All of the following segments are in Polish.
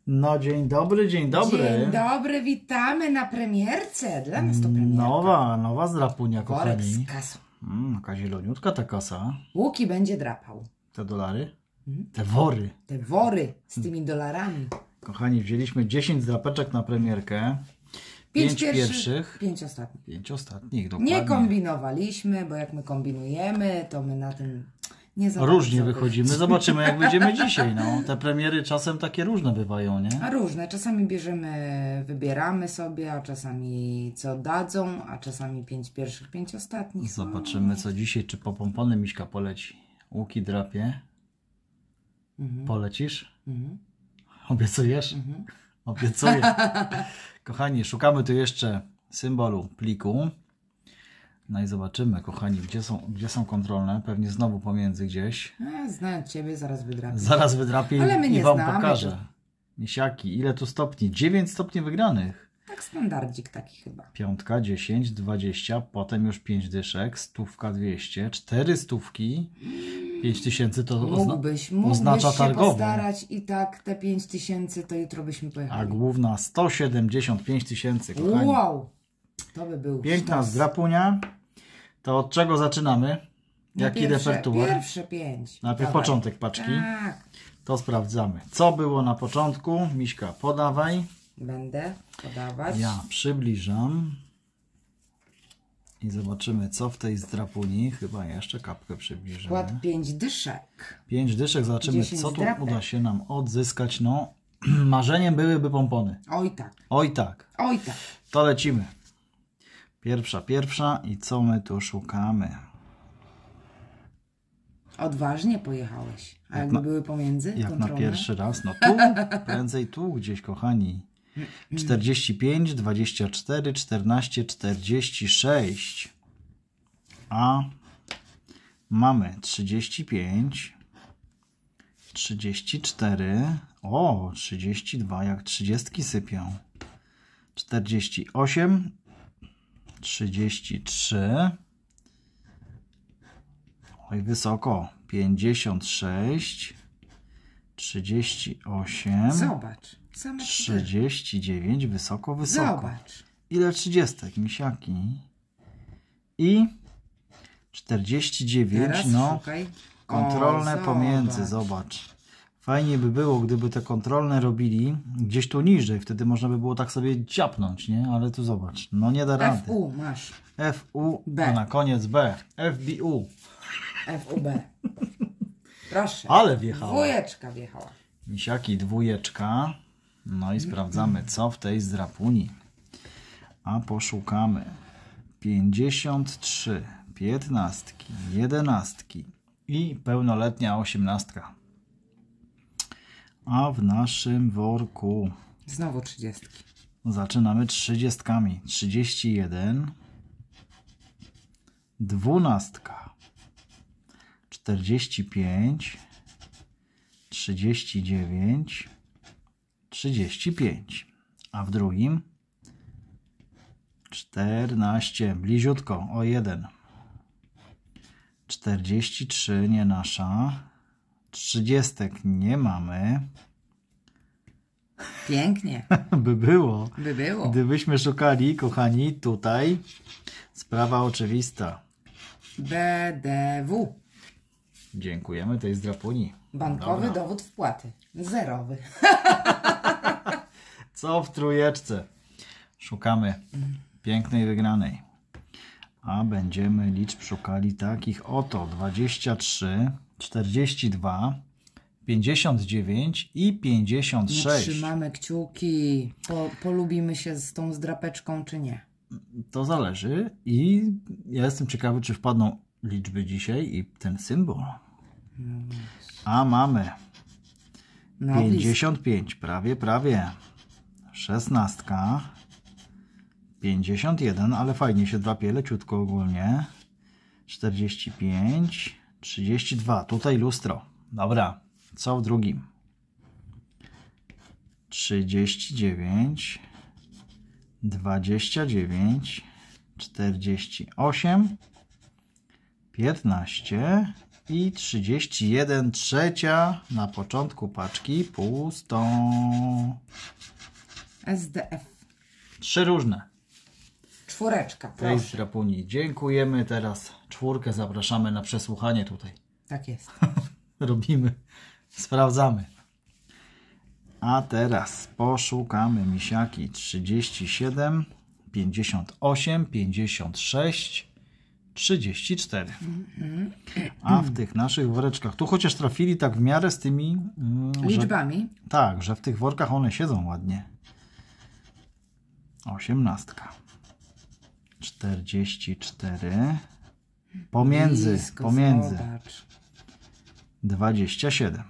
No dzień dobry, dzień dobry. Dzień dobry, witamy na premierce. Dla nas to premierka. Nowa zdrapunia, Worek kochani. z kasą. Jaka zieloniutka ta kasa. Łuki będzie drapał. Te dolary? Te wory. Te wory z tymi dolarami. Kochani, wzięliśmy 10 zdrapeczek na premierkę. 5 pierwszych. 5 ostatnich. 5 ostatnich, dokładnie. Nie kombinowaliśmy, bo jak my kombinujemy, to my na tym nie za Różnie bardzo wychodzimy. Zobaczymy, jak będziemy dzisiaj. No, te premiery czasem takie różne bywają, nie? A różne. Czasami wybieramy sobie, a czasami co dadzą, a czasami 5 pierwszych, 5 ostatnich. Zobaczymy, co dzisiaj. Czy popompony Miśka poleci. Łuki drapie. Polecisz? Obiecujesz? Obiecuję. Kochani, szukamy tu jeszcze symbolu pliku. No i zobaczymy, kochani, gdzie są kontrolne. Pewnie znowu pomiędzy gdzieś. Znając Ciebie, zaraz wydrapię. Zaraz wydrapię Ale my i nie Wam znamy, pokażę. to... Misiaki, ile tu stopni? 9 stopni wygranych. Tak standardzik taki chyba. 5, 10, 20, potem już 5 dyszek, 100, 200, 4 stówki, 5000 to Mógłbyś oznacza się targową. postarać i tak te 5000 to jutro byśmy pojechali. A główna 175 tysięcy, kochani. Wow! To by był Piękna sztos. zdrapunia. To od czego zaczynamy? Jaki repertuar? Pierwsze 5. Najpierw Dawaj. początek paczki. Tak. To sprawdzamy. Co było na początku? Miśka, podawaj. Będę podawać. Ja przybliżam. I zobaczymy, co w tej zdrapuni. Chyba jeszcze kapkę przybliżymy. Wkład 5 dyszek. 5 dyszek. Zobaczymy, 10 co tu zdrapek. uda się nam odzyskać. No, marzeniem byłyby pompony. Oj tak. Oj tak. Oj tak. To lecimy. Pierwsza. I co my tu szukamy? Odważnie pojechałeś. A jakby były pomiędzy Jak kontrolne? na pierwszy raz. No tu, prędzej tu gdzieś, kochani. 45, 24, 14, 46. A mamy 35, 34. O, 32, jak 30 sypią. 48, 33. Oj, wysoko. 56, 38. Zobacz. 39, wysoko. Zobacz. Ile 30, misiaki? I 49, Teraz no. szukaj. Kontrolne O, pomiędzy, zobacz. Fajnie by było, gdyby te kontrolne robili gdzieś tu niżej. Wtedy można by było tak sobie dziapnąć, nie? Ale tu zobacz. No nie da rady. FU masz. FU, B. a na koniec B. FBU. FUB. Proszę. Ale wjechała. Dwójeczka wjechała. Misiaki, dwójeczka. No i sprawdzamy, co w tej zdrapuni. A poszukamy 53, 15, 11 i pełnoletnia 18. A w naszym worku Znowu 30. zaczynamy 30. 31, 12, 45, 39, 35, a w drugim 14, bliziutko, o 1, 43, nie nasza, 30 nie mamy. Pięknie. By było. By było. Gdybyśmy szukali, kochani, tutaj sprawa oczywista. BDW. Dziękujemy tej zdrapuni. Bankowy Dobra. dowód wpłaty. Zerowy. Co w trójeczce? Szukamy pięknej wygranej. A będziemy liczb szukali takich oto 23, 42, 59 i 56. Trzymamy kciuki. Polubimy się z tą zdrapeczką, czy nie? To zależy i ja jestem ciekawy, czy wpadną liczby dzisiaj i ten symbol. A mamy No, 55, prawie. 16, 51, ale fajnie się drapie, leciutko ogólnie. 45, 32, tutaj lustro. Dobra, co w drugim? 39, 29, 48, 15 i 31, trzecia na początku paczki, pusto. SDF. 3 różne. 4, Tej proszę. drapuni. Dziękujemy. Teraz 4 zapraszamy na przesłuchanie tutaj. Tak jest. Robimy, sprawdzamy. A teraz poszukamy misiaki 37, 58, 56, 34. A w tych naszych woreczkach, tu chociaż trafili tak w miarę z tymi Liczbami. tak, że w tych workach one siedzą ładnie. 18, 44, pomiędzy, Blisko, pomiędzy. zobacz. 27.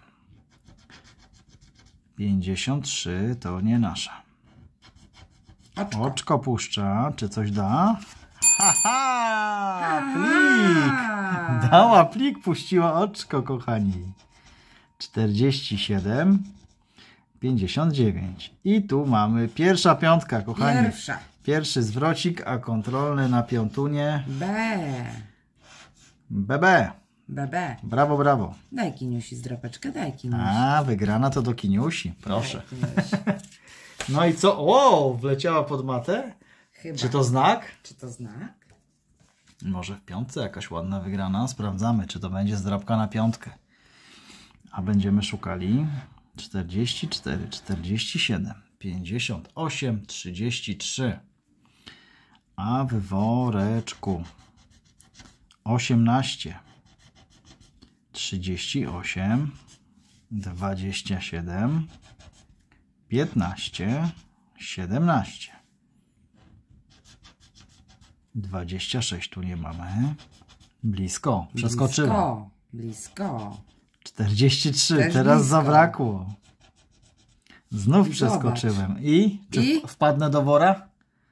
53 to nie nasza. Oczko. Oczko puszcza. Czy coś da? Haha! Plik! Dała plik, puściła oczko, kochani. 47. 59. I tu mamy pierwsza piątka, kochani. Pierwsza. Pierwszy zwrocik, a kontrolny na piątunie. B. BB. BB. Brawo, brawo. Daj Kiniusi zdrapeczkę, daj Kiniusi. A, wygrana to do Kiniusi. Proszę. Daj, Kiniusi. No i co? O, wleciała pod matę? Chyba. Czy to znak? Czy to znak? Może w piątce jakaś ładna wygrana. Sprawdzamy, czy to będzie zdrapka na piątkę. A będziemy szukali 44, 47, 58, 33. A w woreczku 18, 38, 27, 15, 17. 26 tu nie mamy. Blisko. Przeskoczyłem. Blisko. Blisko. 43. Też Teraz blisko. zabrakło. Znów Zobacz. przeskoczyłem. I? Czy I? wpadnę do wora?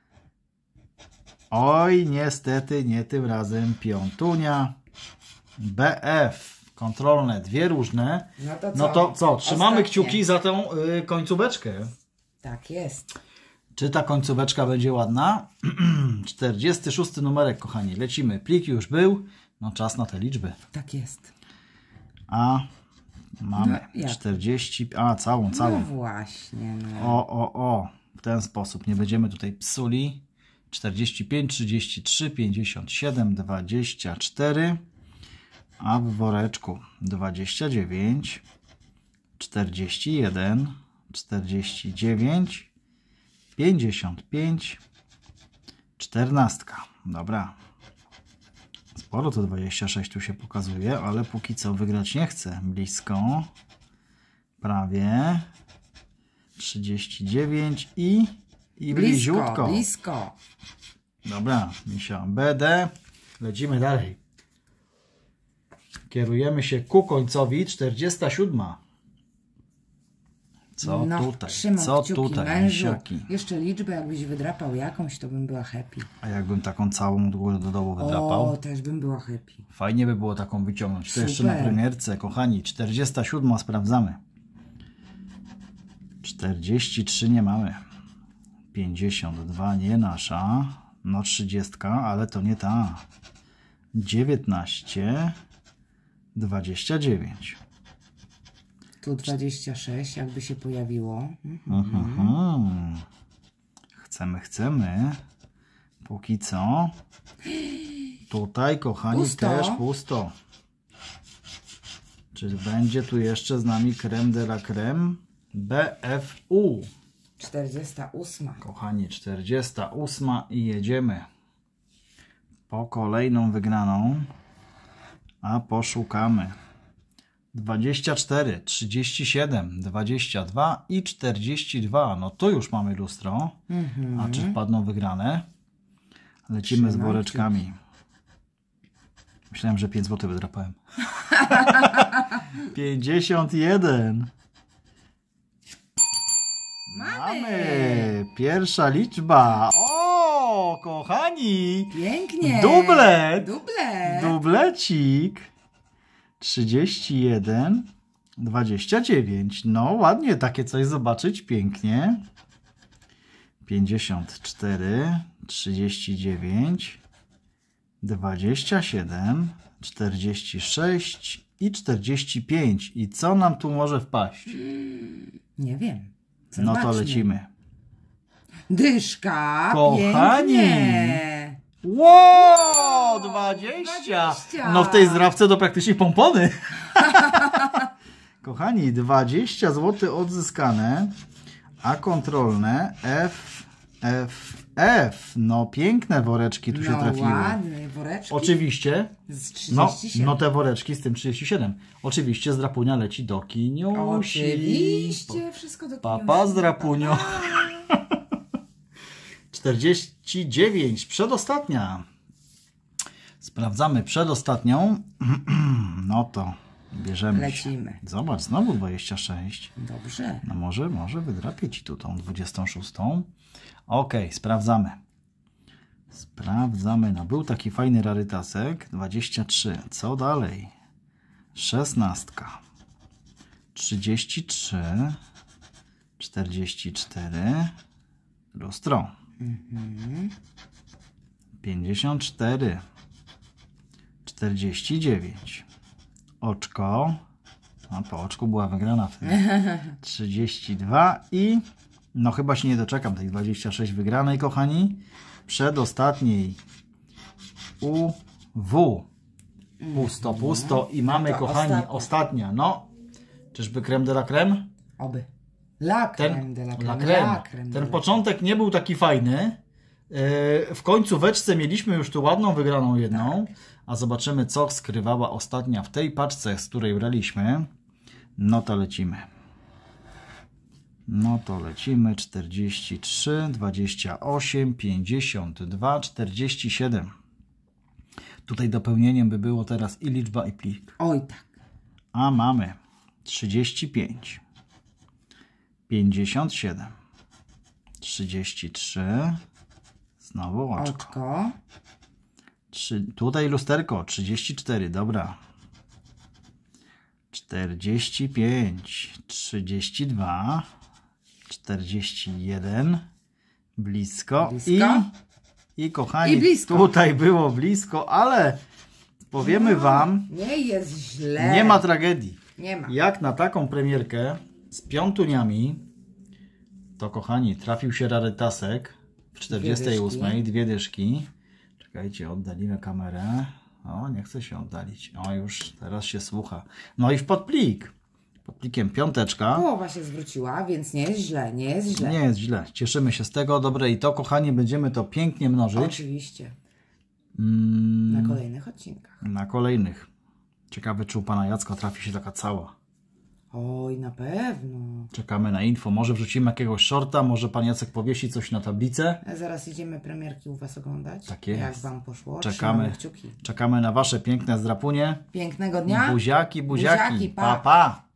Oj, niestety nie tym razem. Piątunia. BF. Kontrolne. 2 różne. No to co? Trzymamy Ostatnie. kciuki za tą końcóweczkę. Tak jest. Czy ta końcóweczka będzie ładna? 46 numerek, kochani. Lecimy. Plik już był. No czas na te liczby. Tak jest. A mamy No, jak? 40. A, całą. No właśnie. No. O. W ten sposób. Nie będziemy tutaj psuli. 45, 33, 57, 24. A w woreczku 29, 41, 49, 55, 14. Dobra. Sporo to 26 tu się pokazuje, ale póki co wygrać nie chcę. Blisko. Prawie. 39 i bliziutko. Blisko. Dobra, misia. BD. Lecimy dalej. Kierujemy się ku końcowi. 47. Co tutaj? Trzymam Co kciuki, tutaj? mężu. Misiaki. Jeszcze liczbę, jakbyś wydrapał jakąś, to bym była happy. A jakbym taką całą do góry do dołu wydrapał? O, też bym była happy. Fajnie by było taką wyciągnąć. To Super. jeszcze na premierce, kochani. 47 sprawdzamy. 43 nie mamy. 52 nie nasza. No 30, ale to nie ta. 19, 29. Tu 26, jakby się pojawiło. Chcemy. Póki co. Tutaj, kochani, Pusto. też pusto. Czy będzie tu jeszcze z nami creme de la creme? BFU. 48. Kochani, 48 i jedziemy po kolejną wygraną, a poszukamy 24, 37, 22 i 42. No to już mamy lustro. A czy wpadną wygrane? Lecimy z woreczkami. Myślałem, że 5 zł wydrapałem. 51. Mamy! Pierwsza liczba. O, kochani! Pięknie. Dublet. Dublet. Dublecik. 31, 29. No ładnie takie coś zobaczyć. Pięknie. 54, 39, 27, 46 i 45. I co nam tu może wpaść? Nie wiem. No to Zobaczmy. lecimy. Dyszka. Kochani. Pięknie. Wow, 20. 20. No w tej zrawce to praktycznie pompony. Kochani, 20 zł odzyskane, a kontrolne F. No piękne woreczki tu się trafiły. Ładne woreczki. Oczywiście. Z 37. No te woreczki z tym 37. Oczywiście z Drapunia leci do Kiniusi. Oczywiście, wszystko do Kiniusi. Papa z Drapunio. 49, przedostatnia. Sprawdzamy przedostatnią. No to bierzemy Lecimy. się. Zobacz, znowu 26. Dobrze. No może wydrapię Ci tu tą 26. Ok, sprawdzamy. Sprawdzamy. No był taki fajny rarytasek. 23. Co dalej? 16. 33. 44. Lustro. 54. 49. Oczko. No po oczku była wygrana wtedy. 32 i no chyba się nie doczekam tej 26 wygranej, kochani. Przedostatniej UW. Pusto i mamy, to kochani, ostatnia. No, czyżby creme de la creme? Oby. La creme de la creme. La creme. La creme de Ten la początek nie był taki fajny. W końcóweczce mieliśmy już tu ładną wygraną jedną. A zobaczymy, co skrywała ostatnia w tej paczce, z której braliśmy. No to lecimy. 43, 28, 52, 47. Tutaj dopełnieniem by było teraz i liczba, i plik. Oj tak. A mamy 35, 57, 33, znowu oczko. Tutaj lusterko, 34, dobra. 45, 32, 41, blisko. I kochani, blisko. Tutaj było blisko, ale powiemy Wam, Nie jest źle. nie ma tragedii. Nie ma. Jak na taką premierkę z piątuniami, to kochani, trafił się rarytasek w 48, dwie dyszki. Czekajcie, oddalimy kamerę. O, nie chce się oddalić. O, już teraz się słucha. No i w podplik. Pod plikiem piąteczka. Połowa się zwróciła, więc nie jest źle, nie jest źle. Nie jest źle. Cieszymy się z tego. Dobre i to, kochani, będziemy to pięknie mnożyć. Oczywiście. Na kolejnych odcinkach. Na kolejnych. Ciekawe, czy u pana Jacka trafi się taka cała. Oj, na pewno. Czekamy na info. Może wrzucimy jakiegoś shorta, może pan Jacek powiesi coś na tablicę. Zaraz idziemy premierki u Was oglądać. Tak jest. Jak Wam poszło. Czekamy. Kciuki. Czekamy na Wasze piękne zdrapunie. Pięknego dnia. Buziaki. Buziaki, pa. Pa, pa.